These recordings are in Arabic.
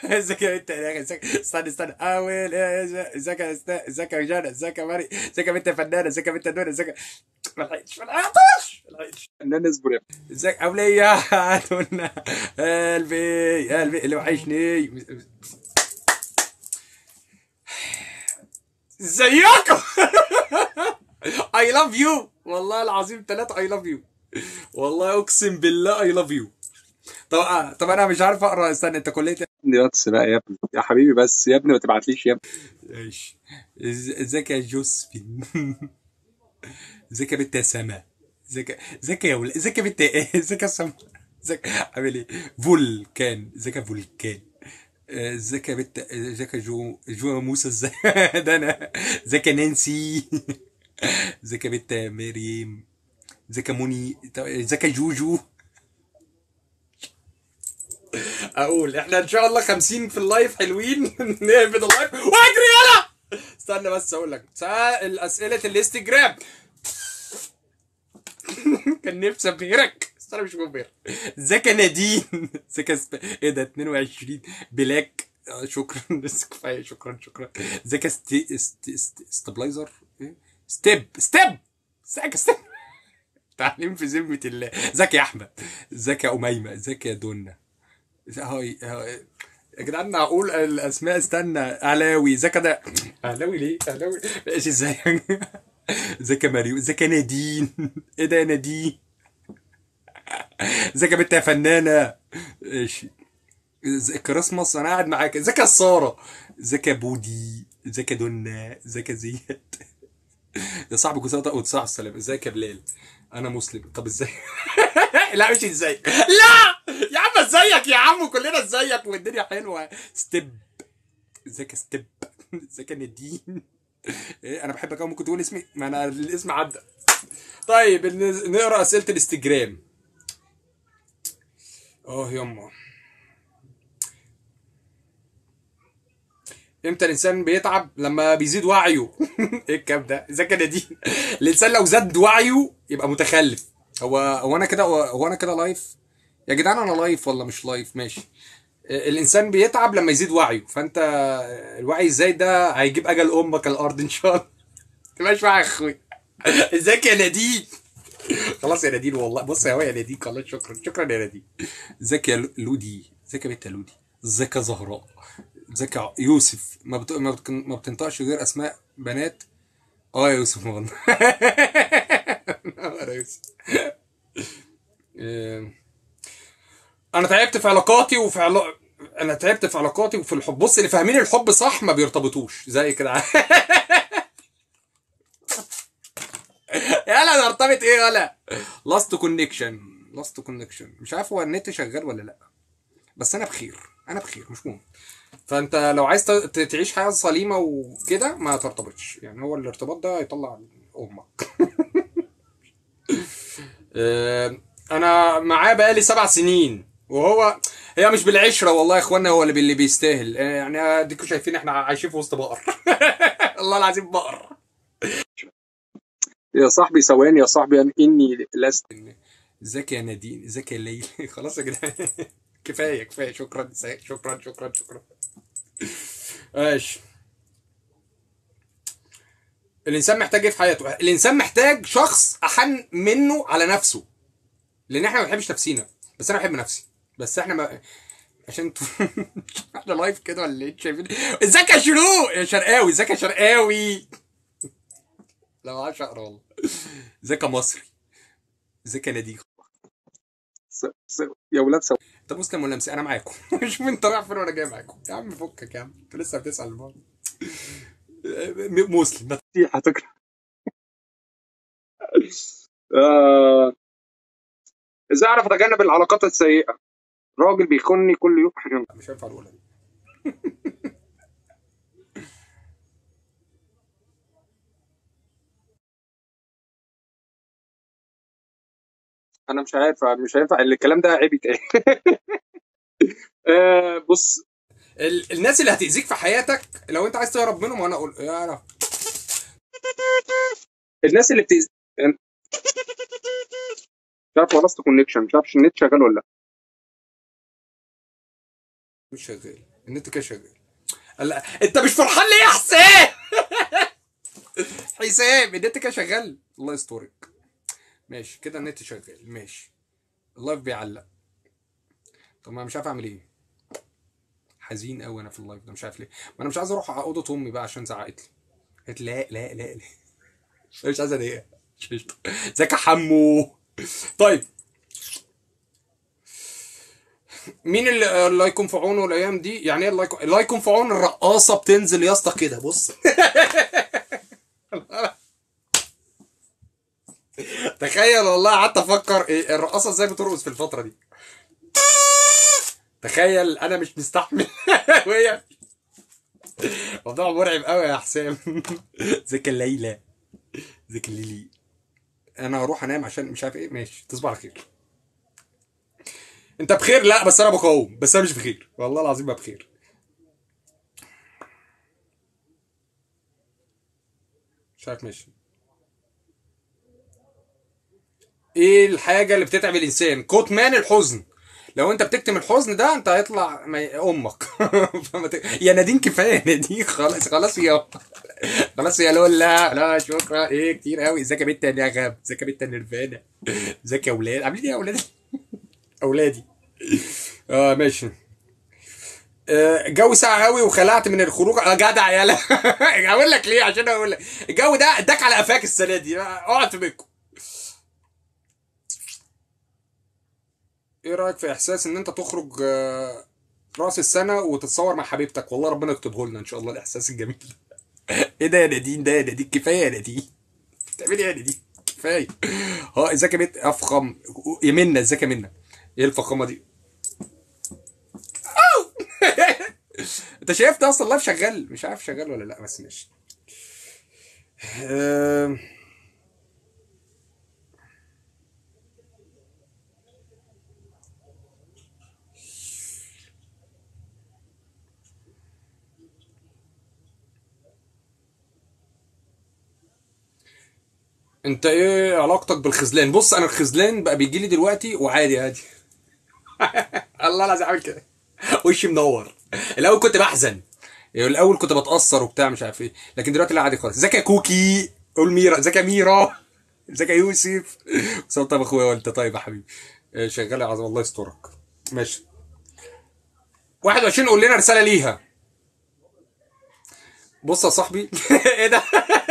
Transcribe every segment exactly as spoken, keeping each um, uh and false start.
ازيك يا بنت ازيك استنى استنى اول ازيك يا استا- ازيك يا جانا ازيك يا مري ازيك يا بنت يا فنانه ازيك يا بنت نور ازيك ما لحقتش ما لحقتش ما لحقتش فنان اصبر يا ابني. ازيك اولية هاتونا قلبي قلبي اللي وحشني ازيكم اي لاف يو والله العظيم ثلاثة اي لاف يو والله اقسم بالله اي لاف يو. طب طب انا مش عارف اقرا استنى انت كليه إيه؟ ابني بس بقى يا ابني يا حبيبي، بس يا ابني ما تبعتليش يا ابني. ايش إز- ازيك يا جوزفين ازيك يا بنت يا سما ازيك ازيك يا ولد ازيك يا بنت ايه ازيك يا سما ازيك عامل ايه فولكان ازيك يا فولكان آه، ازيك يا بنت ازيك يا جو جو موسى ازاي ده انا ازيك يا نانسي ازيك يا بنت يا مريم ازيك يا موني طب ازيك يا جوجو. اقول احنا ان شاء الله خمسين في اللايف حلوين نقفل اللايف واجري يلا. استنى بس اقول لك سؤال اسئله الانستجرام كان نفسي ابهرك بس انا مش مبهر. ازيك يا نادين ازيك يا سب... ايه ده اتنين وعشرين بلاك آه، شكرا بس كفايه شكرا شكرا. ازيك يا ستي... است... است... ستابلايزر ايه ستيب ستيب ازيك يا ستيب تعليم في ذمه الله. ازيك يا احمد ازيك يا اميمه ازيك يا دنيا هاي هاي يا جدعان معقول الاسماء استنى علاوي ازيك ده علاوي ليه علاوي ايش ازيك ازيك يا مريم ازيك يا نادين ايه ده يا نادين ازيك يا بنت يا فنانه ايش ازيك كريسماس انا قاعد معاك ازيك يا ساره ازيك يا بودي ازيك يا دنا ازيك يا زياد يا صاحبي كل سنه وانت صحه السلام ازيك يا بلال انا مسلم طب ازاي لا مش ازاي لا يا عم ازيك يا عم كلنا ازيك والدنيا حلوه ستيب ازيك يا ستيب ازيك يا نادين ايه انا بحبك قوي ممكن تقول اسمي ما انا الاسم عدى. طيب نقرا اسئله الانستجرام. اه يما امتى الانسان بيتعب لما بيزيد وعيه ايه الكلام ده ازيك يا نادين الانسان لو زاد وعيه يبقى متخلف. هو هو انا كده هو انا كده لايف يا جدعان انا لايف ولا مش لايف ماشي. الانسان بيتعب لما يزيد وعيه فانت الوعي الزايد ده هيجيب اجل امك الارض ان شاء الله تبقاش معايا يا اخوي. ازيك يا نادين خلاص يا نادين والله بص يا هو يا نادين خلاص شكرا شكرا يا نادين. ازيك يا لودي ازيك يا بنت يا لودي ازيك يا زهراء ازيك يا يوسف ما بت... ما, بت... ما بتنطقش غير اسماء بنات. اه يا يوسف والله يا يوسف إيه، انا تعبت في علاقاتي وفي علا... انا تعبت في علاقاتي وفي الحب بص اللي فاهمين الحب صح ما بيرتبطوش زي كده يلا نرتبط ايه ولا لاست كونكشن لاست كونكشن مش عارف هو النت شغال ولا لا بس انا بخير انا بخير مش مهم. فانت لو عايز ت- تعيش حياه سليمه وكده ما ترتبطش يعني هو الارتباط ده هيطلع امك. آه، انا معاه بقالي سبع سنين وهو هي مش بالعشره والله يا اخوانا هو اللي اللي بيستاهل آه، يعني اديكوا شايفين احنا عايشين في وسط بقر والله العظيم بقر. يا صاحبي ثواني يا صاحبي، أن- اني لست. ازيك يا نادين ازيك يا ليل خلاص يا جدعان كفايه كفايه شكرا شكرا شكرا شكرا. ماشي. الانسان محتاج ايه في حياته الانسان محتاج شخص احن منه على نفسه لان احنا ما بنحبش نفسينا بس انا بحب نفسي بس احنا ما عشان انتوا احنا لايف كده ولا ايه شايفين. ازيك يا شروق يا شرقاوي ازيك يا شرقاوي لا ما اعرفش اقرا والله. ازيك يا مصري ازيك يا نادي. س... س... يا ولاد ثواني. انت مسلم ولا مسيحي انا معاكم مش من طالع فين وانا جاي معاكم يا عم فكك يا عم انت لسه بتسال الموضوع. مسلم. هتكره. آه... ازاي اعرف اتجنب العلاقات السيئه؟ راجل بيخونني كل يوم. مش هينفع اقولها دي. انا مش عارف، مش هينفع الكلام ده، عيب يتقال. آه بص. ال... الناس اللي هتأذيك في حياتك لو انت عايز تهرب منهم وانا اقول يا انا الناس اللي بتأذي، مش عارف لاست كونكشن، مش عارف النت شغال ولا لا. مش شغال. النت كده شغال. لا انت مش فرحان ليه يا حسام؟ حسام النت كده شغال، الله يسترك. ماشي كده النت شغال ماشي. اللايف بيعلق. طب ما انا مش عارف اعمل ايه. حزين قوي انا في اللايف ده مش عارف ليه. ما انا مش عايز اروح على اوضه امي بقى عشان زعقت لي. قالت لا لا لا لا. مش عايز اضايقها. مش قشطة. ازيك يا حمو. طيب مين اللي الله يكون في عونه الايام دي؟ يعني ايه الله يكون الله يكون في عون الرقاصه؟ بتنزل يا اسطى كده بص. تخيل والله قعدت افكر ايه الرقاصه ازاي بترقص في الفتره دي. تخيل انا مش مستحمل. وهي موضوع مرعب قوي يا حسام. ذيك الليله ذيك الليلي. انا هروح انام عشان مش عارف ايه. ماشي تصبح على خير. انت بخير؟ لا بس انا بقاوم، بس انا مش بخير والله العظيم ما بخير. مش عارف ماشي. ايه الحاجه اللي بتتعب الانسان؟ كتمان الحزن. لو انت بتكتم الحزن ده انت هيطلع مي... امك. فما ت... يا نادين كفايه يا نادين خلاص خلاص يا خلاص يا لولا. لا شكرا ايه كتير قوي. ازيك يا بنت يا غاب؟ ازيك يا بنت يا نيرفانا؟ ازيك يا اولاد؟ عاملين ايه يا اولاد؟ اولادي. اه ماشي. آه، الجو ساقع قوي وخلعت من الخروج. اه جدع يالا. اقول لك ليه؟ عشان اقول لك الجو ده اداك على قفاك السنه دي. اقعد في بيتكم. ايه رايك في احساس ان انت تخرج آه، راس السنه وتتصور مع حبيبتك؟ والله ربنا يكتبه لنا ان شاء الله الاحساس الجميل ده. ايه ده يا نادين؟ ده يا نادين كفايه يا نادين. بتعملي ايه يا نادين؟ كفايه. اه ازيك يا بنت افخم يا منى؟ ازيك يا منى؟ ايه الفخامه دي؟ انت شايف ده اصلا اللايف شغال؟ مش عارف شغال ولا لا بس ماشي. آه، انت ايه علاقتك بالخذلان؟ بص انا الخذلان بقى بيجي لي دلوقتي وعادي عادي. الله العظيم عامل كده. وشي منور. الاول كنت بحزن، الاول كنت بتاثر وبتاع مش عارف ايه، لكن دلوقتي لا عادي خالص. ازيك يا كوكي؟ قول ميرا. ازيك يا ميرا؟ ازيك يا يوسف؟ وصلت طيب اخويا وانت طيب يا حبيبي؟ آه، شغال يا عظيم الله يسترك. ماشي. واحد وعشرين قول لنا رساله ليها. بص يا صاحبي. ايه ده؟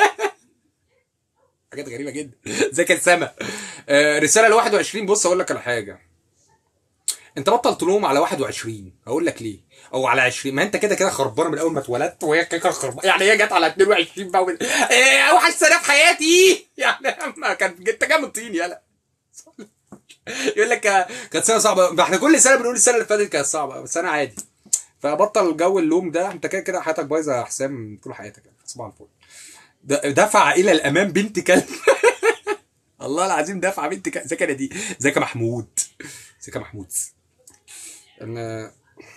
حاجات غريبه جدا. ازيك يا سما؟ آه، رساله ل واحد وعشرين. بص اقول لك على حاجه. انت بطل تلوم على واحد وعشرين. اقول لك ليه؟ او على عشرين. ما انت كده كده خربانه من اول ما اتولدت وهي كده خربانه. يعني هي جت على اتنين وعشرين بقى ومن... ايه اوحش سنه في حياتي. يعني ما كان انت جاي من طين يالا. يقول لك آه، كانت سنه صعبه. ما احنا كل سنه بنقول السنه اللي فاتت كانت صعبه بس انا عادي. فبطل جو اللوم ده. انت كده كده حياتك بايظه يا حسام طول حياتك يعني. صباح الفل. د- دفع الى الامام بنت كلب. الله العظيم دفع بنت كلب. ازيك يا نادي؟ ازيك يا محمود؟ ازيك يا محمود؟ انا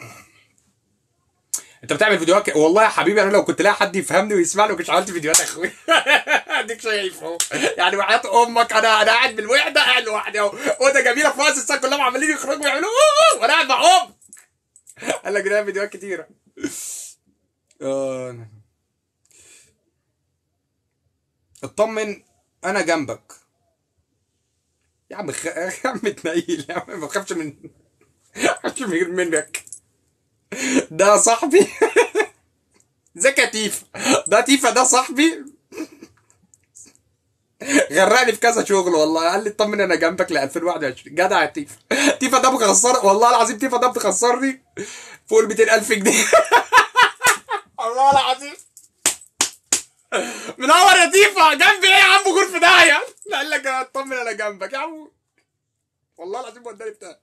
انت بتعمل فيديوهات ك... والله يا حبيبي انا لو كنت لاقي حد يفهمني ويسمعني ما كنتش عملت فيديوهات يا اخويا. اديك شايف اهو. يعني وحياة امك انا انا قاعد بالوحده قاعد لوحدي اهو. اوضه جميله في راس السنه كلهم عمالين يخرجوا ويعملوا أوه، وانا قاعد معاهم. قال لك ده فيديوهات كتيره. آه. اطمن انا جنبك. يا عم خ... يا عم تنيل يا عم ما تخافش من ما تخافش من منك. ده صاحبي. ازيك يا تيفا؟ ده تيفا ده صاحبي. غرقني في كذا شغل والله. قال لي اطمن انا جنبك ل ألفين وواحد وعشرين. جدع يا تيفا. تيفا ده بخسر والله العظيم. تيفا ده بتخسرني فوق ال مئتين ألف جنيه. والله العظيم. منور يا تيفا. جنبي ايه يا عم؟ غرفه داهيه. لا قال لك اطمن انا جنبك يا عم. والله العظيم وداني بتاع.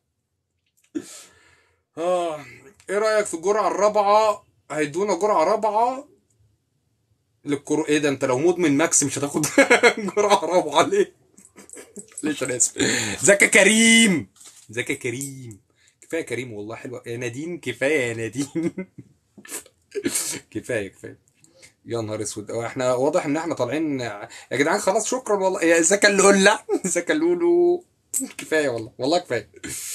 اه ايه رايك في الجرعه الرابعه؟ هيدونا جرعه رابعه للكرو. ايه ده؟ انت لو مدمن ماكس مش هتاخد جرعه رابعه ليه؟ ليش انا اسف. ازيك يا كريم؟ ازيك يا كريم؟ كفايه يا كريم والله. حلوه يا نادين. كفايه يا نادين. كفايه كفايه. يا نهار اسود. هو احنا واضح ان احنا طالعين يا جدعان. خلاص شكرا والله. يا ازيك اللولة؟ ازيك اللولو؟ كفايه والله والله كفايه.